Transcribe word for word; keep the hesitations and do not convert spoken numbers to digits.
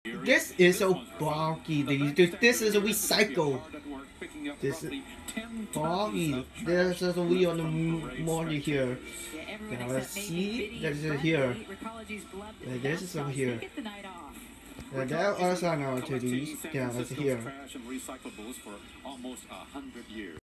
This is so bulky. This is a recycle. This is bulky. There's a wheel on the morning here. Now let's see. There's here. Yeah, this is over here. Yeah, there are some to these. Yeah, that's here.